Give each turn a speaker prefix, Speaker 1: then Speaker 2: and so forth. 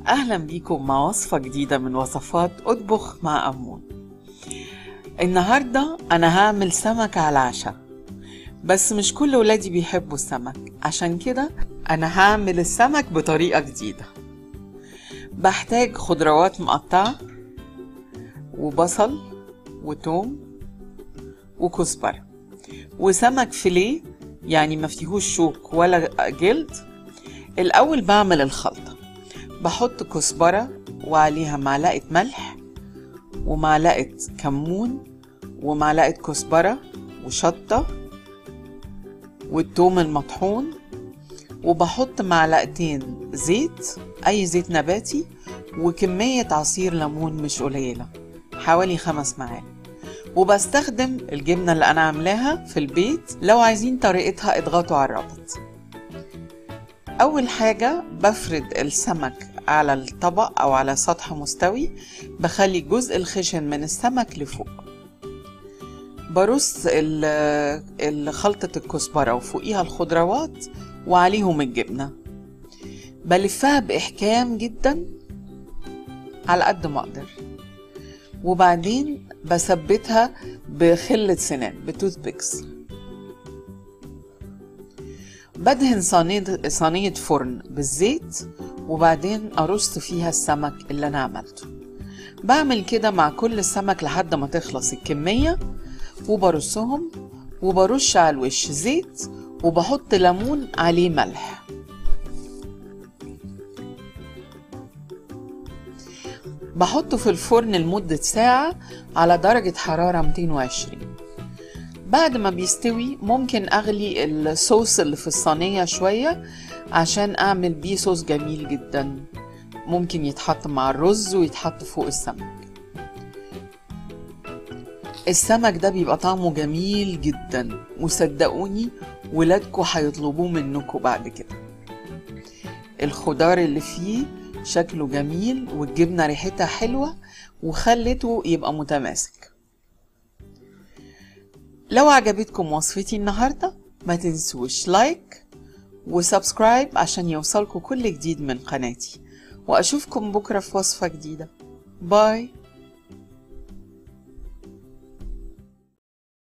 Speaker 1: أهلا بيكم مع وصفة جديدة من وصفات أطبخ مع أمون. النهاردة أنا هعمل سمك على العشاء، بس مش كل ولادي بيحبوا السمك، عشان كده أنا هعمل السمك بطريقة جديدة. بحتاج خضروات مقطعة وبصل وتوم وكزبرة وسمك فيليه، يعني ما فيهوش شوك ولا جلد. الأول بعمل الخلطة، بحط كزبرة وعليها معلقة ملح ومعلقة كمون ومعلقة كزبرة وشطة والثوم المطحون، وبحط معلقتين زيت، أي زيت نباتي، وكمية عصير ليمون مش قليلة، حوالي 5 معالق. وبستخدم الجبنة اللي أنا عاملاها في البيت، لو عايزين طريقتها اضغطوا على الرابط. أول حاجة بفرد السمك على الطبق أو على سطح مستوي، بخلي الجزء الخشن من السمك لفوق. برص خلطة الكزبرة وفوقيها الخضروات وعليهم الجبنة، بلفها بإحكام جدا على قد ما أقدر، وبعدين بثبتها بخلة سنان بتوث بيكس. بدهن صينية فرن بالزيت، وبعدين أرص فيها السمك اللي أنا عملته. بعمل كده مع كل السمك لحد ما تخلص الكمية، وبرصهم وبرش على الوش زيت، وبحط ليمون عليه ملح. بحطه في الفرن لمدة ساعة على درجة حرارة 220. بعد ما بيستوي ممكن أغلي الصوص اللي في الصينية شوية عشان أعمل بيه صوص جميل جدا، ممكن يتحط مع الرز ويتحط فوق السمك. السمك ده بيبقى طعمه جميل جدا، وصدقوني ولادكوا هيطلبوه منكوا بعد كده. الخضار اللي فيه شكله جميل، والجبنة ريحتها حلوة وخلته يبقى متماسك. لو عجبتكم وصفتي النهاردة ما تنسوش لايك وسبسكرايب عشان يوصلكوا كل جديد من قناتي، وأشوفكم بكرة في وصفة جديدة. باي.